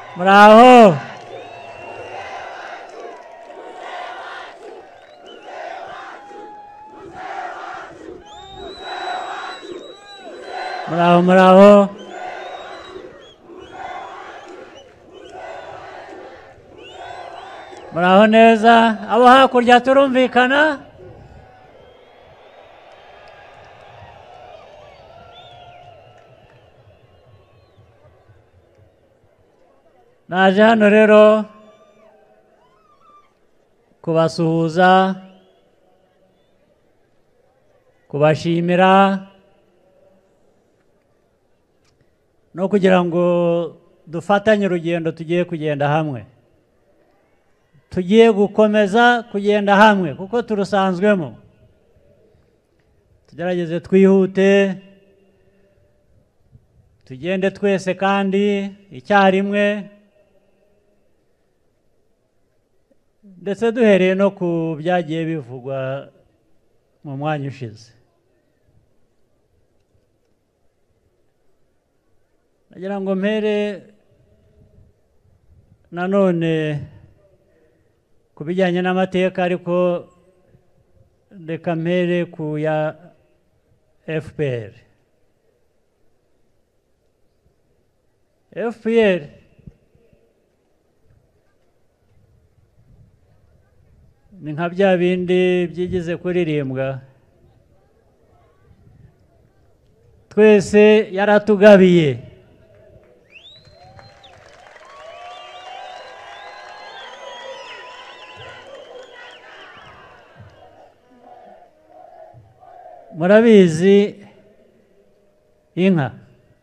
Muraho. Muraho, muraho. Muraho neza. Abo hakurya turumvikana? Naje hano rero kubasuhuza, kubashimira no kugira ngo dufatanye urugendo tugiye kugenda hamwe. Tugiye gukomeza kugenda hamwe kuko turusanzwemo. Tugerageze twihute, tugende twese kandi icyarimwe, ndetse duhereye no ku byagiye bivugwa mu mwanya ushize. Nagira ngo mpere nanone ku bijyanye n'amateka, ariko reka mpere ku ya FPR. FPR ni nka bya bindi byigize kuririmbwa. Twese yaratugabiye. Murabizi inka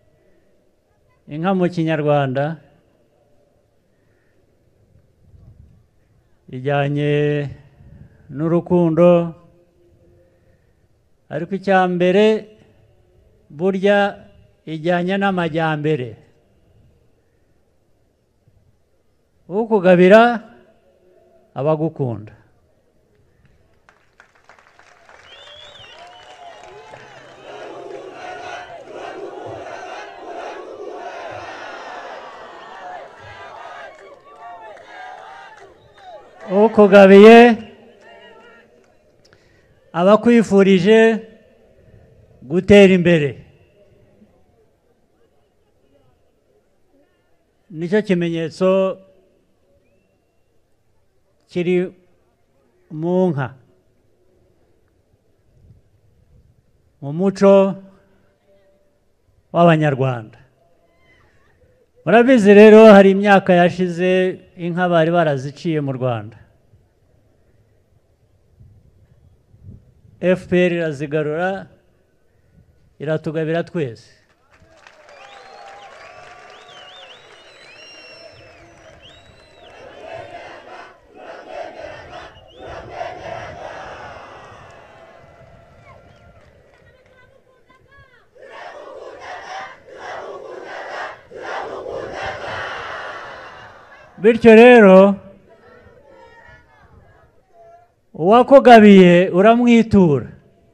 mu Kinyarwanda ijyanye n'urukundo, ariko icya mbere burya ijyanye n'amajyambere. Ukugabira abagukunda. Ukugabiye abakwifurije gutera imbere. Nicyo kimenyetso kiri mu nka, mu muco w'Abanyarwanda. Murabizi rero hari imyaka yashize inka bari baraziciye mu Rwanda. FPR irazigarura, iratugabira twese. Bityo rero uwakugabiye uramwitura.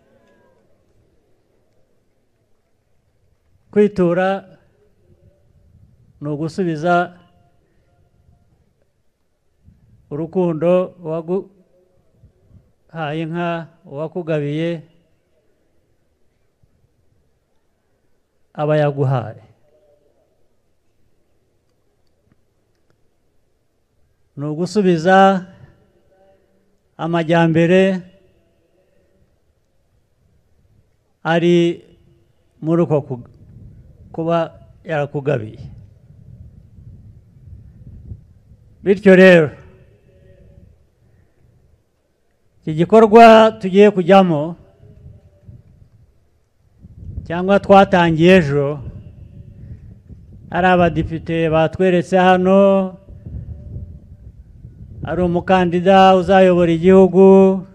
Kwitura ni ugusubiza urukundo uwaguhaye inka, uwakugabiye aba yaguhaye. Ni ugusubiza amajyambere ari muri uko kuba yarakugabiye. Bityo rero iki gikorwa tugiye kujyamo cyangwa twatangiye ejo, hari abadepite batweretse hano, ari umukandida uzayobora igihugu,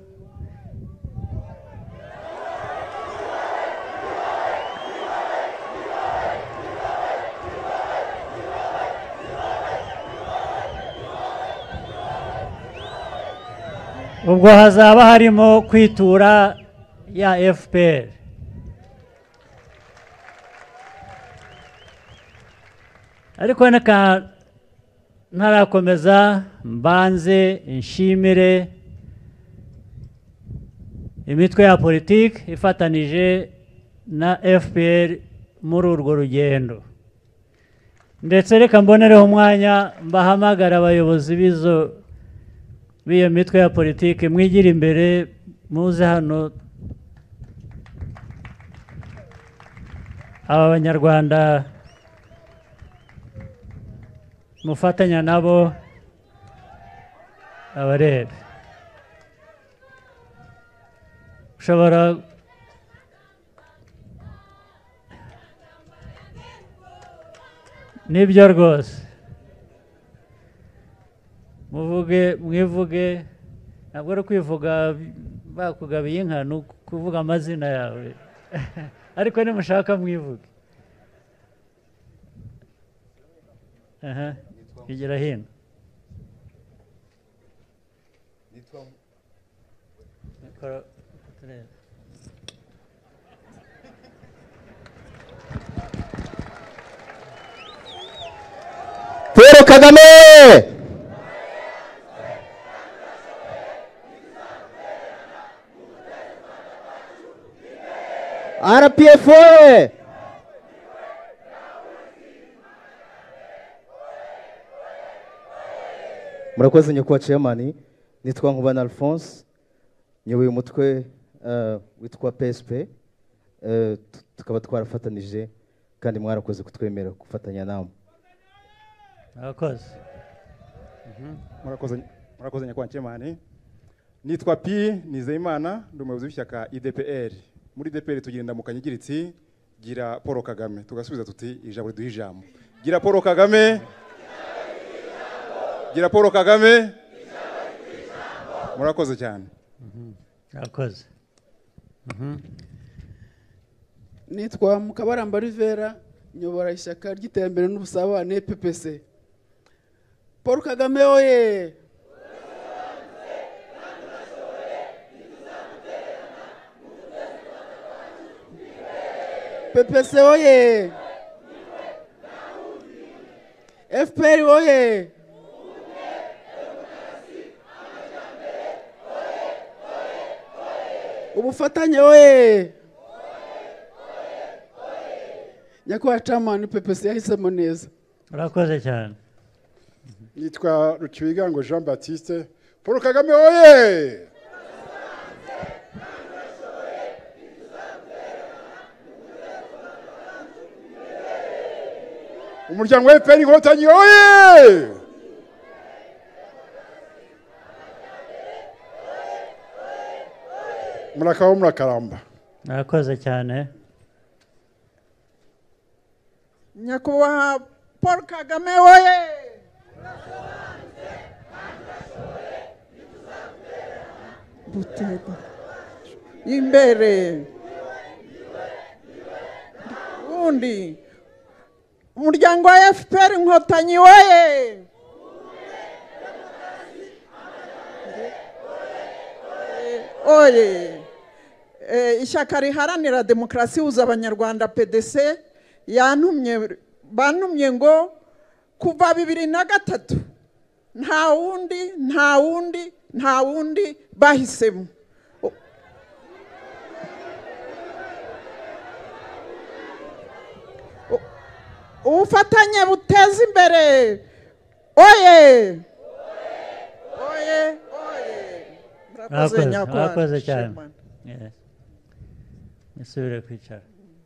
ubwo hazaba harimo kwitura ya FPR. Ariko ntarakomeza mbanze nshimire imitwe ya politiki ifatanije na FPR muri urwo rugendo, ndetse reka mbonereho umwanya mbahamagara abayobozi b'iyo mitwe ya politiki, mwigira imbere muze hano. Aba banyarwanda mufatanya nabo abarebe, ushobora nibyo rwose, mwivuge, ntabwo ari kwivuga bakugabiye inka, ni ukuvuga amazina yawe ariko nimushaka mwivuge. Igira hino. Paul Kagame! RPF! Murakoze nyakubahwa chairman, nitwa Nkubana Alphonse, nyoboye umutwe witwa PSP, tukaba twarafatanije kandi mwarakoze kutwemera gufatanya namwe. Murakoze nyakubahwa chairman, nitwa P Nizeyimana, ndi umuyobozi w'ishyaka IDPR. Muri IDPR tugenda mu kanyigiritsi gira Paul Kagame, tugasubiza tuti ijambo riduha ijambo. Gira Paul Kagame, gira Paul Kagame. Murakoze cyane. Murakoze. Nitwa Mukabaramba Rivera, nyobora ishyaka ry'iterambere n'ubusabane PPC. Paul Kagame oye! PPC oye! FPR oye! Ubufatanye oye! Nyakubahwa chairman, PPC yahisemo neza. Murakoze cyane. Nitwa Rukibigango Jean Baptiste. Paul Kagame oye! Umuryango wa FPR Inkotanyi oye! Murakabaho murakaramba. Murakoze cyane. Nyakubahwa Paul Kagame oye! Butega imbere undi umuryango wa FPR Inkotanyi oye! Oye! Ishyaka riharanira demokarasi huza abanyarwanda PDC bantumye ngo kuva 2003 nta wundi bahisemo. Ubufatanye buteza imbere oye! Oye! Murakoze cyane. Nisubire kwicara.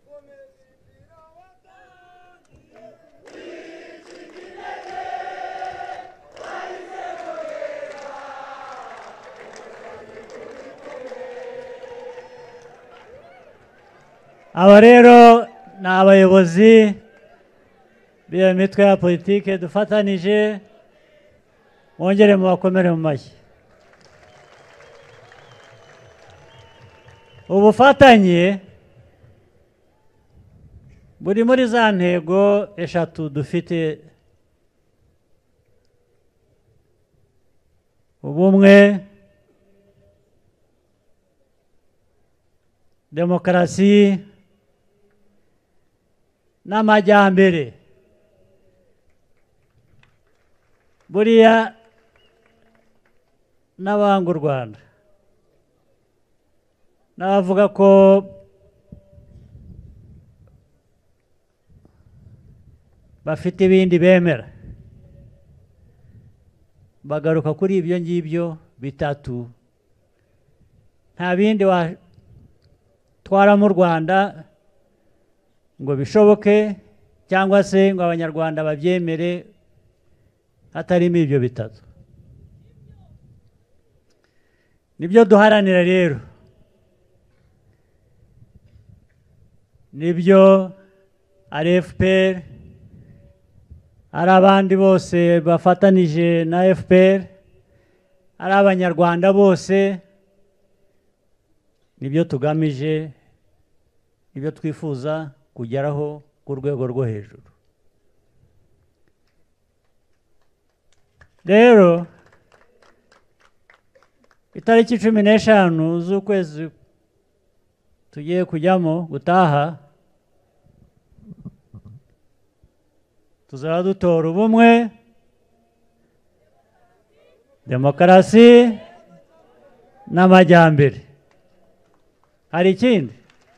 Aba rero ni abayobozi b'iyo mitwe ya politiki dufatanije, mwongere mubakomere mu mashyi. Ubufatanye buri muri za ntego eshatu dufite: ubumwe, demokarasi n'amajyambere. buriya n'abanga u Rwanda n'abavuga ko bafite ibindi bemera bagaruka kuri ibyo ngibyo bitatu, nta bindi watwara mu Rwanda ngo bishoboke cyangwa se ngo abanyarwanda babyemere hatarimo ibyo bitatu. Nibyo duharanira rero, nibyo ari FPR ari abandi bose bafatanije na FPR ari abanyarwanda bose, nibyo tugamije, nibyo twifuza kugeraho ku rwego rwo hejuru. Rero itariki 15 z'ukwezi tugiye kujyamo gutaha, tuzaba dutora ubumwe, demokarasi n'amajyambere. Hari ikindi?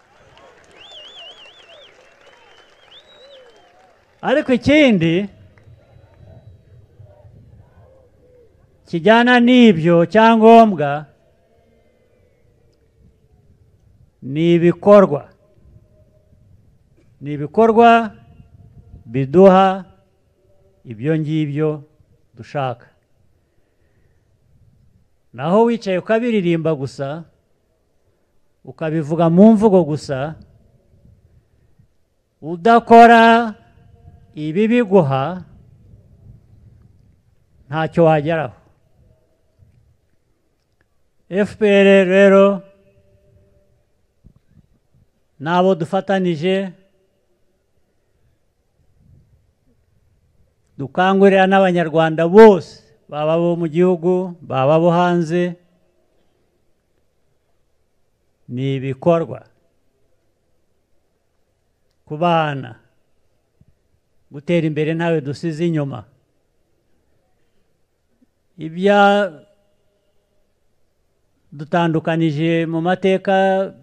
Ariko ikindi kijyana n'ibyo cyangombwa ni ibikorwa, biduha ibyo ngibyo dushaka. Naho wicaye ukabiririmba gusa, ukabivuga mu mvugo gusa, udakora ibi biguha, ntacyo wageraho. FPR rero n'abo dufatanije, dukangurira n'abanyarwanda bose, baba bo mu gihugu baba bo hanze, ni ibikorwa, kubana, gutera imbere ntawe dusize inyuma. Ibya dutandukanije mu mateka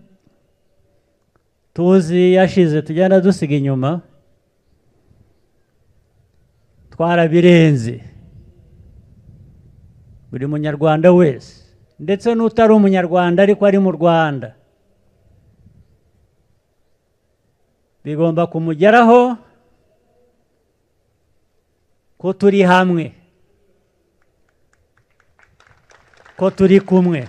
tuzi yashize tugenda dusiga inyuma, twarabirenze. Buri munyarwanda wese, ndetse n'utari umunyarwanda ariko ari mu Rwanda, bigomba kumugeraho ko turi hamwe, ko turi kumwe,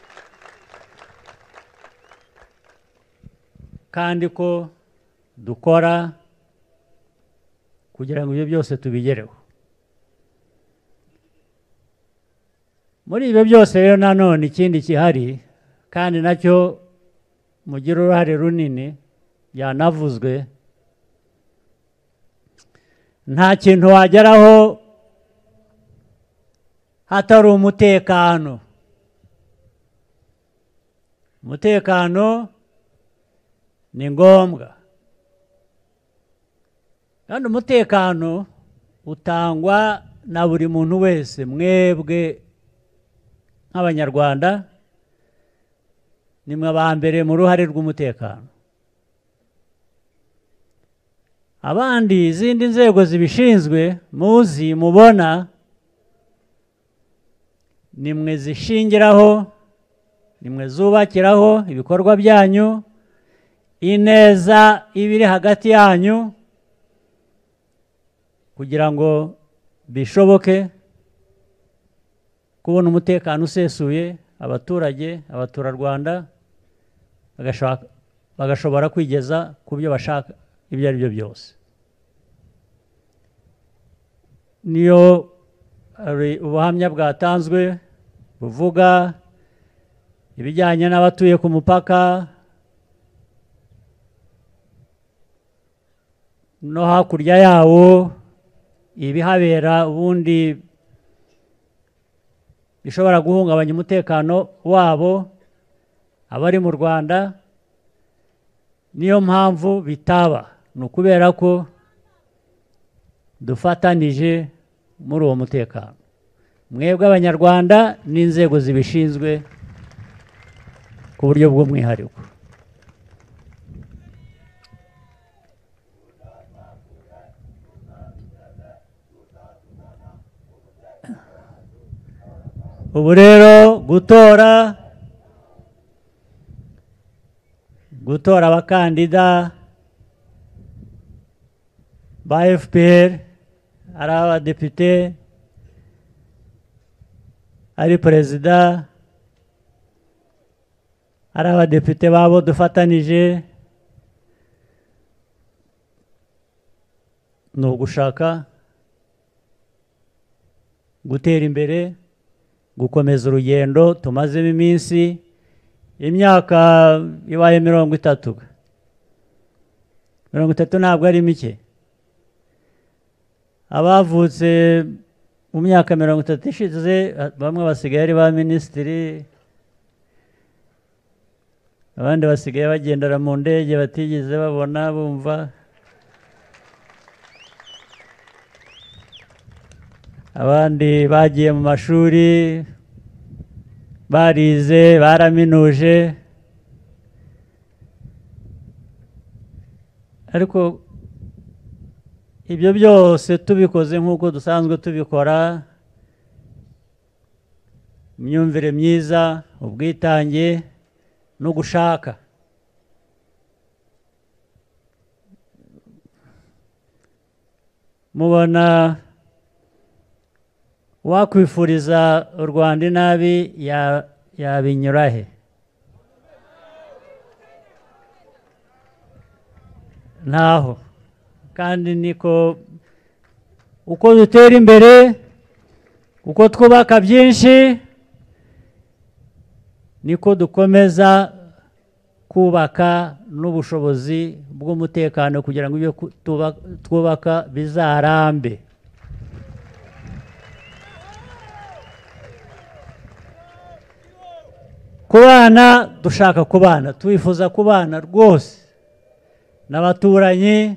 kandi ko dukora kugira ngo ibyo byose tubigereho. Muri ibyo byose rero nanone ikindi gihari, kandi nacyo mugira uruhare runini, yanavuzwe, nta kintu wageraho hatari umutekano. Umutekano ni ngombwa, kandi umutekano utangwa na buri muntu wese. Mwebwe nk'abanyarwanda nimwe aba mbere mu ruhare rw'umutekano. Abandi izindi nzego zibishinzwe muzi mubona, nimwe zishingiraho, nimwe zubakiraho ibikorwa byanyu, ineza ibiri hagati yanyu, kugira ngo bishoboke kubona umutekano usesuye, abaturage, abaturarwanda bagashobora kwigeza ku byo bashaka ibyo ari byo byose. Niyo ubuhamya bwatanzwe buvuga ibijyanye n'abatuye ku mupaka no hakurya yawo, ibihabera ubundi bishobora guhungabanya umutekano wabo, abari mu Rwanda. Niyo mpamvu bitaba, ni ukubera ko dufatanije muri uwo mutekano, mwebwe abanyarwanda n'inzego zibishinzwe ku buryo bw'umwihariko. ubu rero gutora abakandida ba FPR, ari abadepite, ari perezida, ari abadepite babo dufatanije, ni ugushaka gutera imbere, gukomeza urugendo tumazemo iminsi, imyaka ibaye 30. 30 ntabwo ari mike. Abavutse mu myaka 30 ishize bamwe basigaye ari ba minisitiri, abandi basigaye bagendera mu ndege batigeze babona bumva, abandi bagiye mu mashuri barize baraminuje, ariko ibyo byose tubikoze nk'uko dusanzwe tubikora, imyumvire myiza, ubwitange no gushaka, mubona wakwifuriza u Rwanda inabi yabinyura he? Ntaho. Kandi niko uko dutera imbere, uko twubaka byinshi, niko dukomeza kubaka n'ubushobozi bw'umutekano kugira ngo ibyo twubaka bizarambe. Kubana, dushaka kubana, twifuza kubana rwose n'abaturanyi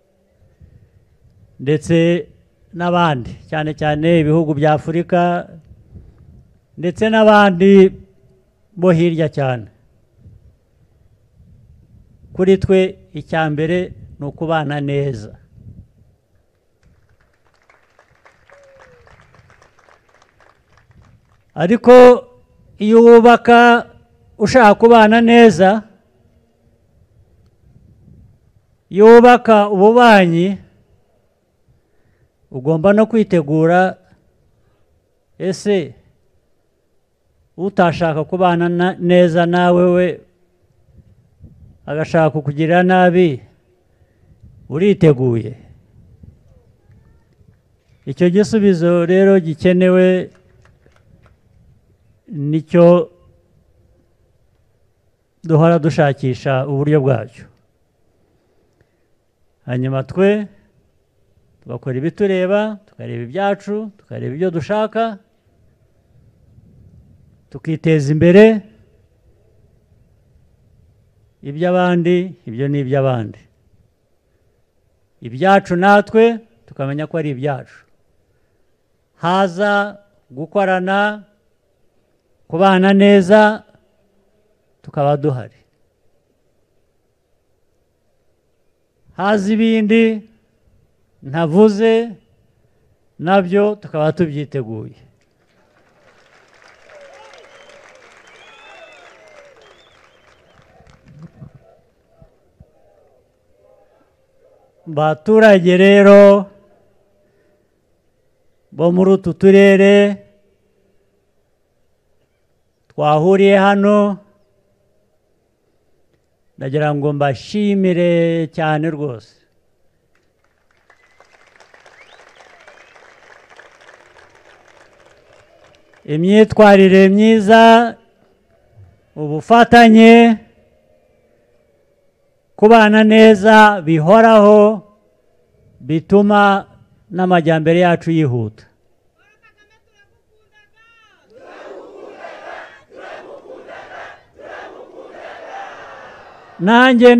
ndetse n'abandi, cyane cyane ibihugu bya Afurika ndetse n'abandi bo hirya cyane. Kuri twe icya mbere ni ukubana neza. Ariko iyo wubaka ushaka kubana neza, iyo wubaka ububanyi, ugomba no kwitegura, ese utashaka kubana neza nawe we agashaka kukugirira nabi, uriteguye? Icyo gisubizo rero gikenewe nicyo duhora dushakisha uburyo bwacyo. Hanyuma twe tugakora ibitureba, tukareba ibyacu, tukareba ibyo dushaka, tukiteza imbere. Iby'abandi, ibyo ni iby'abandi. Ibyacu natwe tukamenya ko ari ibyacu. Haza gukorana, kubana neza, tukaba duhari. Haza ibindi ntavuze, nabyo tukaba tubyiteguye. Baturage rero bo muri utu turere twahuriye hano, ndagira ngo mbashimire cyane rwose. Imyitwarire myiza, ubufatanye, kubana neza bihoraho bituma n'amajyambere yacu yihuta. Nanjye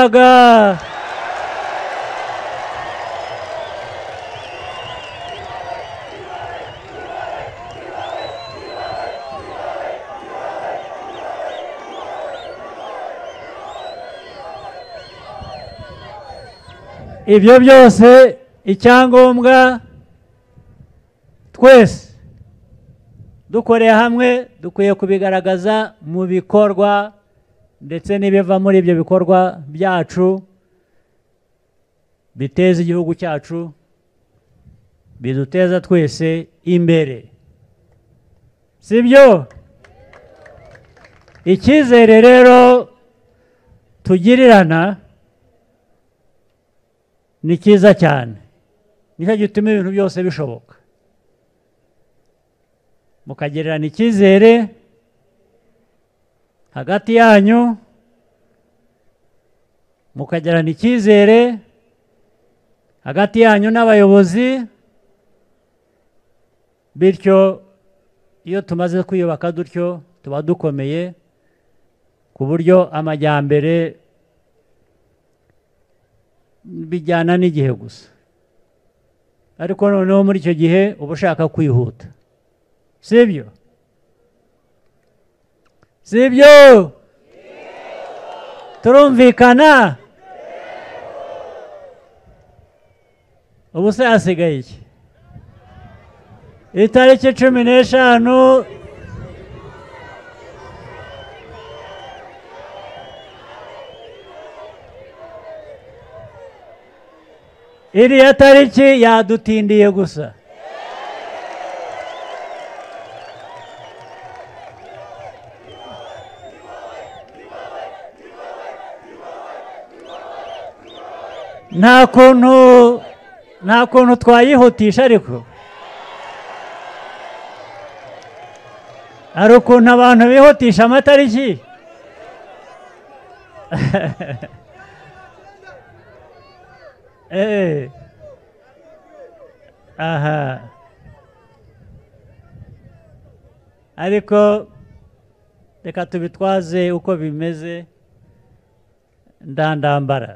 ndabakundaga. ibyo byose icyangombwa twese dukoreye hamwe dukwiye kubigaragaza mu bikorwa ndetse n'ibiva muri ibyo bikorwa byacu biteza igihugu cyacu biduteza twese imbere sibyo icyizere rero tugirirana ni cyiza cyane nicyo gituma ibintu byose bishoboka mukagererana icyizere hagati yanyu mukagererana icyizere hagati yanyu n'abayobozi bityo iyo tumaze kwiyubaka dutyo tuba dukomeye ku buryo amajyambere bijyana n'igihe gusa ariko noneho muri icyo gihe uba ushaka kwihuta sibyo sibyo turumvikana ubu se hasigaye iki itariki 15 iriya tariki yadutindiye gusa nta kuntu twayihutisha ariko hari ukuntu abantu bihutisha amatariki aha ariko reka tubitwaze uko bimeze ndandambara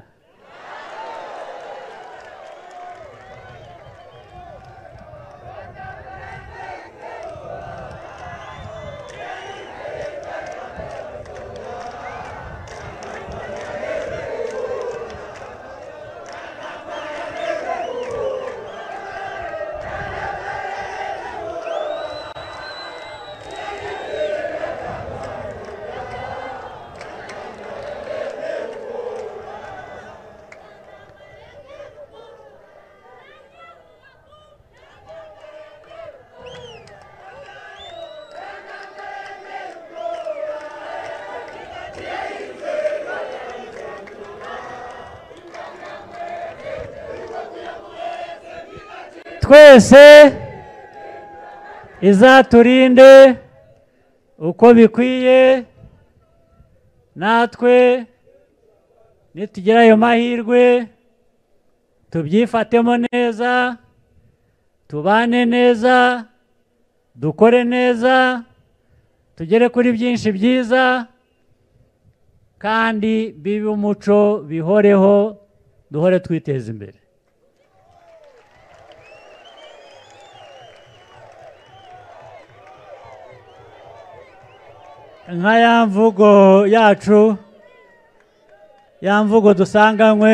twese izaturinde uko bikwiye natwe nitugira ayo mahirwe tubyifatemo neza tubane neza dukore neza tugere kuri byinshi byiza kandi bibe umuco bihoreho duhore twiteza imbere nka ya mvugo yacu ya mvugo dusanganywe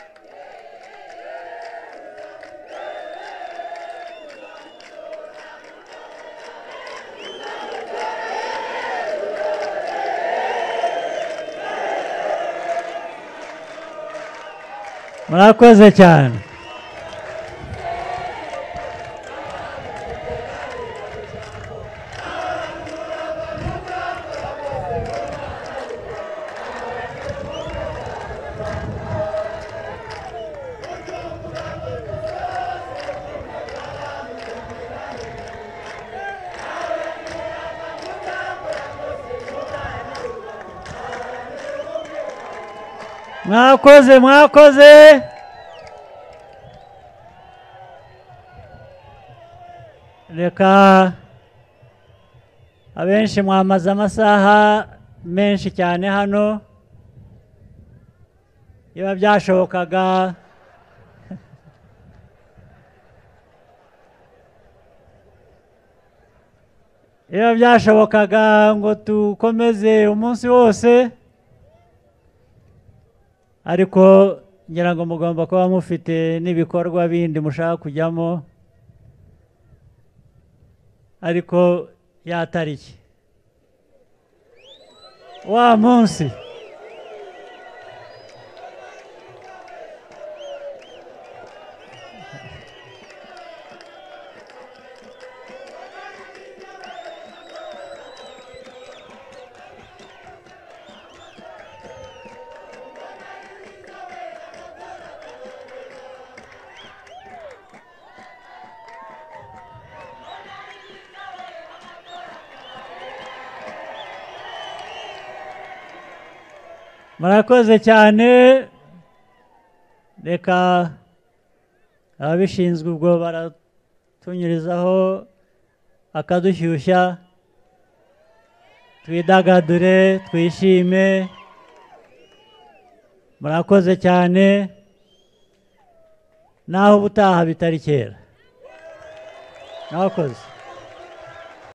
murakoze cyane mwakoze reka abenshi mwamaze amasaha menshi cyane hano iyo byashobokaga ngo dukomeze umunsi wose ariko ngira ngo mugomba kuba mufite n'ibikorwa bindi mushaka kujyamo ariko ya tariki wa munsi murakoze cyane reka ababishinzwe ubwo baratunyurizaho akadushyushya twidagadure twishime murakoze cyane naho ubutaha bitari kera murakoze